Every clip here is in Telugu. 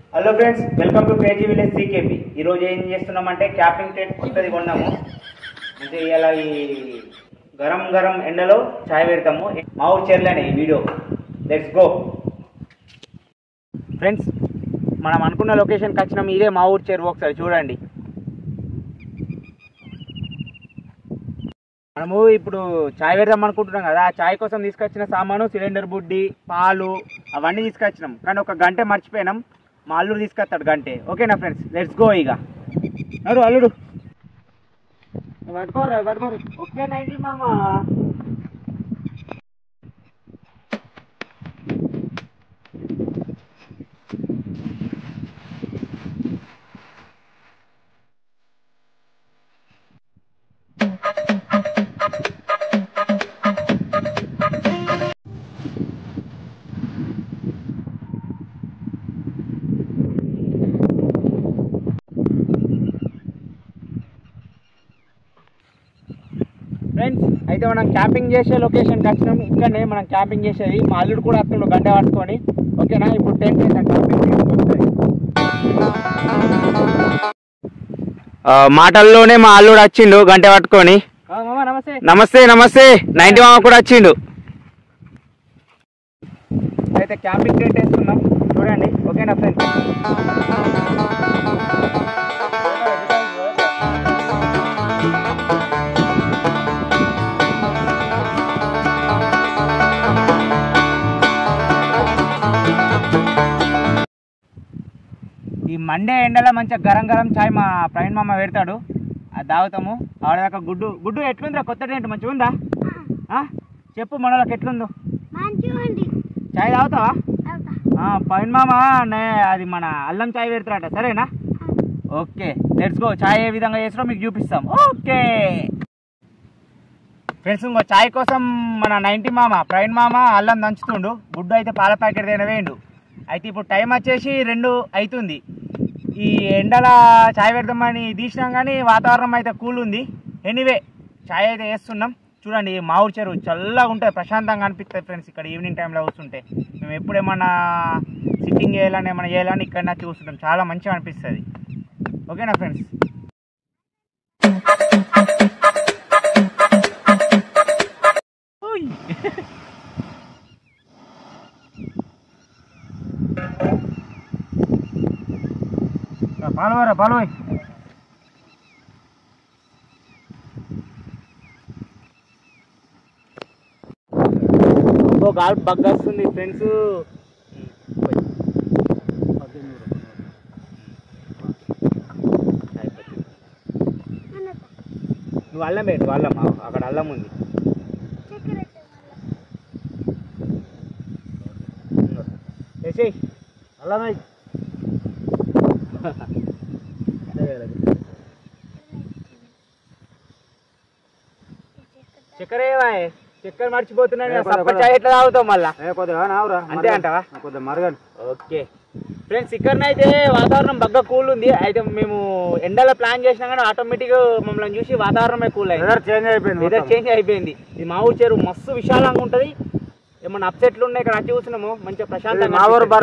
Hello friends, welcome to KG village CKP. ఈరోజు ఏం చేస్తున్నామంటే క్యాపింగ్ టెంట్ కొత్తది కొన్నాము. అంటే ఇలా ఈ గరం గరం ఎండలో చాయ్ పెడతాము. మా ఊరు చెర్లేనే ఈ వీడియో. Let's go friends. మనం అనుకున్న లొకేషన్కి వచ్చినాము. ఇదే మా ఊరు చెరువు, ఒకసారి చూడండి. మనము ఇప్పుడు చాయ్ పెడదాం అనుకుంటున్నాం కదా, ఆ చాయ్ కోసం తీసుకొచ్చిన సామాను సిలిండర్ బుడ్డి, పాలు అవన్నీ తీసుకొచ్చినాం. కానీ ఒక గంట మర్చిపోయినాం. మా అల్లుడు తీసుకొస్తాడు గంటే. ఓకేనా ఫ్రెండ్స్, లెట్స్ గో. ఇక అల్లుడు పట్టుకోరు. ఓకే నైంటీ మామ. ఫ్రెండ్స్, అయితే మనం క్యాంపింగ్ చేసే లొకేషన్కి వచ్చినాం. ఇక్కడనే మనం క్యాంపింగ్ చేసేది. మా అల్లుడు కూడా అక్కడ గంట పట్టుకొని. ఓకేనా, ఇప్పుడు టెంట్ వేసాం. మాటల్లోనే మా అల్లుడు వచ్చిండు గంట పట్టుకొని. నమస్తే నమస్తే నమస్తే. 90 మామ కూడా వచ్చిండు. అయితే క్యాంపింగ్ టెంట్ వేస్తున్నాం, చూడండి. ఓకేనా ఫ్రెండ్స్. ఈ మండే ఎండలో మంచిగా గరం గరం చాయ్ మా ప్రవీణ్ మామ పెడతాడు, అది తాగుతాము. ఆడదాకా గుడ్డు ఎట్లుందిరా? కొత్త టెంట్ మంచిగా ఉందా? చెప్పు మనలోకి ఎట్లుందో. చాయ్ తాగుతావా? ప్రవీణ్ మామ అది మన అల్లం చాయ్ పెడతారట, సరేనా? Okay, let's go. చాయ్ ఏ విధంగా చేసినా మీకు చూపిస్తాం. ఓకే ఫ్రెండ్స్, ఇంకో చాయ్ కోసం మన 90 మామ ప్రవీణ్ మామ అల్లం దంచుతుండు. గుడ్డు అయితే పాల ప్యాకెట్ తినవేయండు. అయితే ఇప్పుడు టైం వచ్చేసి 2 అవుతుంది. ఈ ఎండల చాయ్ పెడదామని తీసినాం, కానీ వాతావరణం అయితే కూల్ ఉంది. ఎనీవే, చాయ్ అయితే వేస్తున్నాం. చూడండి, మా ఊరు చెరువు చల్లగా ఉంటుంది, ప్రశాంతంగా అనిపిస్తుంది ఫ్రెండ్స్. ఇక్కడ ఈవినింగ్ టైంలో కూర్చుంటే మేము ఎప్పుడు ఏమన్నా సిట్టింగ్ చేయాలని ఏమైనా చేయాలని ఇక్కడ చూస్తుంటాం. చాలా మంచిగా అనిపిస్తుంది. ఓకేనా ఫ్రెండ్స్. పాలు గాలి బగ్గా వస్తుంది ఫ్రెండ్స్. నువ్వు అల్లం పెట్టు. అల్లం అక్కడ అల్లం ఉంది. వేసేయి అల్లం. చక్కెర ఏమాయే? చక్కెర మర్చిపోతున్నాను. చాయ్ ఎట్లా తాగుతావు మళ్ళా? అంతే అంటావా? ఓకే ఫ్రెండ్స్, ఇక్కడనైతే వాతావరణం బాగా కూల్ ఉంది. అయితే మేము ఎండలో ప్లాన్ చేసినా కానీ ఆటోమేటిక్ మమ్మల్ని చూసి వాతావరణమే కూల్ అయింది. వెదర్ చేంజ్ అయిపోయింది. ఇది మా ఊరు చెరువు మస్తు విశాలంగా ఉంటుంది. ఏమన్నా అప్సెట్లు ఉన్నాయి ఇక్కడ వచ్చి చూసినాము. మంచిగా ప్రశాంతంగా.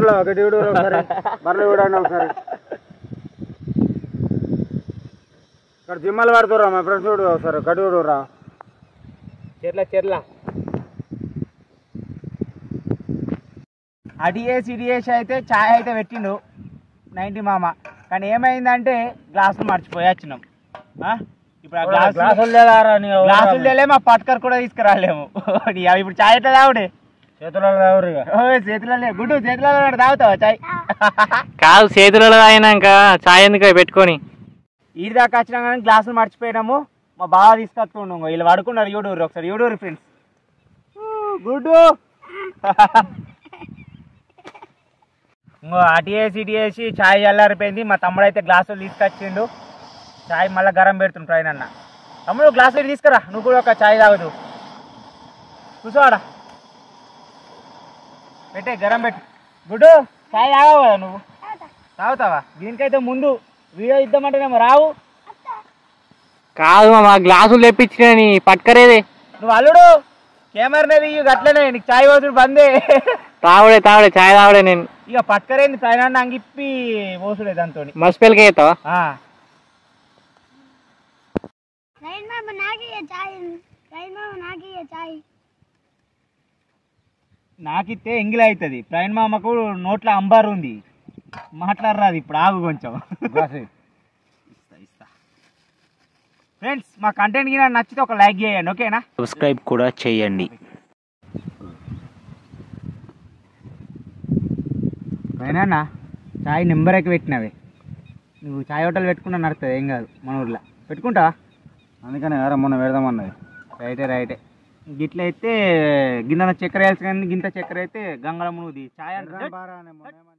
ఇక్కడ జిమ్మలు పడుతురా మా ఫ్రెండ్స్ చూడు ఒకసారి కడుగుడురా. చెర్ల అడియేసి అయితే ఛాయ్ అయితే పెట్టిండు 90 మామ. కానీ ఏమైందంటే గ్లాసులు మర్చిపోయి వచ్చినాం. ఇప్పుడు ఆ గ్లాసులు లేలే, మా పట్కర్ కూడా తీసుకురాలేము. ఇప్పుడు ఛాయ్ ఎట్లా తాగుడే? చేతులలో తాగురు. చేతులలో గుడ్డు చేతులలో తాగుతావా ఛాయ్? కాదు, చేతులలో తాగినాక ఛాయ్ ఎందుకు పెట్టుకొని ఈడి దాకా వచ్చినా కానీ గ్లాసులు మర్చిపోయినాము. మా బాగా తీసుకొస్తుండు. వీళ్ళు పడుకున్నారు. యూడూరు ఒకసారి యూడూరు ఫ్రెండ్స్. గుడ్డు ఇంకో అటియేసి ఛాయ్ చల్లారిపోయింది. మా తమ్ముడు అయితే గ్లాసులు తీసుకొచ్చిండు. ఛాయ్ మళ్ళీ గరం పెడుతుండు ప్రవీణ్ అన్న. తమ్ముడు గ్లాసులు తీసుకురా, నువ్వు కూడా ఒక ఛాయ్ తాగుదు. కూర్చోవాడా, పెట్టే గరం పెట్టు. గుడ్డు ఛాయ్ తాగావు కదా నువ్వు? తాగుతావా? దీనికైతే ముందు వీడియో ఇద్దామంటేనేమో రావు. కాదు మా గ్లాసులు తెప్పించిన పట్టుకరేదే. నువ్వు అల్లుడు కెమెరానే తీయు, అట్లనే నీకు ఛాయ్ పోసుడు బందే. తాగుడే ఛాయ్ తాగుడే. నేను ఇక పట్టుకరేంది పైన అంగిప్పి పోసుడే దాంతో మస్తు పెళ్ళికి అవుతావా నాకిస్తే ఎంగిల్ అవుతుంది ప్రవీణ్ మామకు నోట్లో అంబారు ఉంది మాట్లాడరాదు ఇప్పుడు ఆగు కొంచెం ఇస్తా ఫ్రెండ్స్ మా కంటెంట్ కి నచ్చితే ఒక లైక్ చేయండి ఓకేనా సబ్స్క్రైబ్ కూడా చేయండి పైన చాయ్ నెంబర్ ఎక్కి పెట్టినవే నువ్వు చాయ్ హోటల్ పెట్టుకున్నా నడుతుంది ఏం కాదు మన ఊర్లో పెట్టుకుంటావా అందుకనే వేరే మొన్న పెడదామన్నది రైటే గిట్ల అయితే గిన్నె చక్కెర వేయాల్సి కానీ గింత చక్కెర అయితే గంగళ మునుగుది చాయ్ అంటే